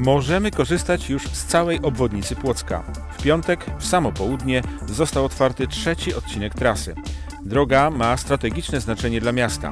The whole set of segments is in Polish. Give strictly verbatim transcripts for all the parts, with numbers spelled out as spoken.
Możemy korzystać już z całej obwodnicy Płocka. W piątek, w samo południe, został otwarty trzeci odcinek trasy. Droga ma strategiczne znaczenie dla miasta.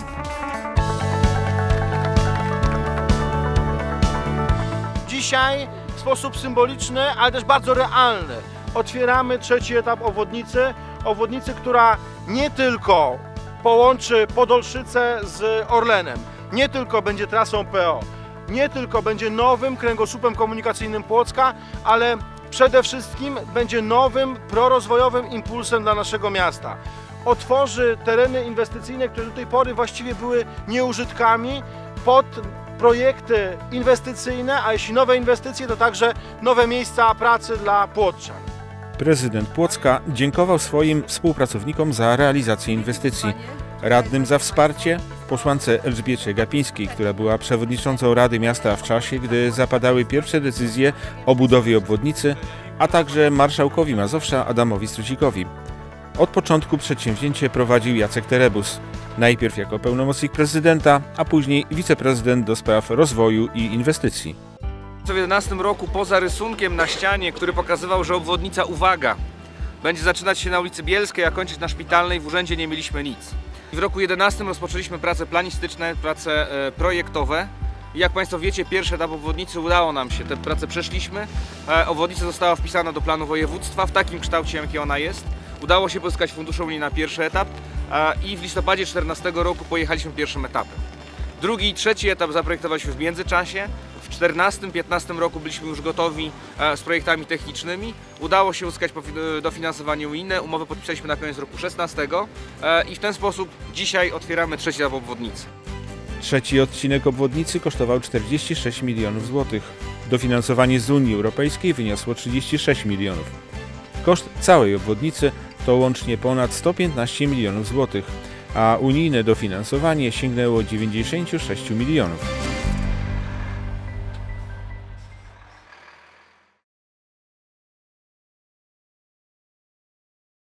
Dzisiaj w sposób symboliczny, ale też bardzo realny otwieramy trzeci etap obwodnicy. Obwodnicy, która nie tylko połączy Podolszyce z Orlenem, nie tylko będzie trasą P O, nie tylko będzie nowym kręgosłupem komunikacyjnym Płocka, ale przede wszystkim będzie nowym prorozwojowym impulsem dla naszego miasta. Otworzy tereny inwestycyjne, które do tej pory właściwie były nieużytkami, pod projekty inwestycyjne, a jeśli nowe inwestycje, to także nowe miejsca pracy dla płoczczan. Prezydent Płocka dziękował swoim współpracownikom za realizację inwestycji, radnym za wsparcie, posłance Elżbiecie Gapińskiej, która była przewodniczącą Rady Miasta w czasie, gdy zapadały pierwsze decyzje o budowie obwodnicy, a także marszałkowi Mazowsza Adamowi Strucikowi. Od początku przedsięwzięcie prowadził Jacek Terebus, najpierw jako pełnomocnik prezydenta, a później wiceprezydent do spraw rozwoju i inwestycji. W dwa tysiące jedenastym roku poza rysunkiem na ścianie, który pokazywał, że obwodnica, uwaga, będzie zaczynać się na ulicy Bielskiej, a kończyć na Szpitalnej, w urzędzie nie mieliśmy nic. W roku dwa tysiące jedenastym rozpoczęliśmy prace planistyczne, prace e, projektowe. I jak Państwo wiecie, pierwszy etap obwodnicy udało nam się, te prace przeszliśmy. E, obwodnica została wpisana do planu województwa w takim kształcie, jaki ona jest. Udało się pozyskać fundusze unijne na pierwszy etap e, i w listopadzie dwa tysiące czternastego roku pojechaliśmy pierwszym etapem. Drugi i trzeci etap zaprojektowaliśmy w międzyczasie. W dwa tysiące czternastym piętnastym roku byliśmy już gotowi e, z projektami technicznymi. Udało się uzyskać dofinansowanie unijne, umowę podpisaliśmy na koniec roku szesnastego e, i w ten sposób dzisiaj otwieramy trzeci etap obwodnicy. Trzeci odcinek obwodnicy kosztował czterdzieści sześć milionów złotych. Dofinansowanie z Unii Europejskiej wyniosło trzydzieści sześć milionów. Koszt całej obwodnicy to łącznie ponad sto piętnaście milionów złotych, a unijne dofinansowanie sięgnęło dziewięćdziesiąt sześć milionów.